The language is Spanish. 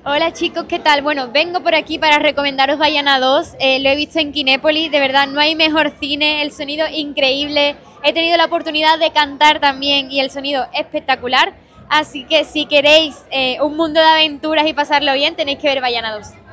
Hola chicos, ¿qué tal? Bueno, vengo por aquí para recomendaros Vaiana 2. Lo he visto en Kinépolis, de verdad no hay mejor cine, el sonido increíble. He tenido la oportunidad de cantar también y el sonido espectacular. Así que si queréis un mundo de aventuras y pasarlo bien, tenéis que ver Vaiana 2.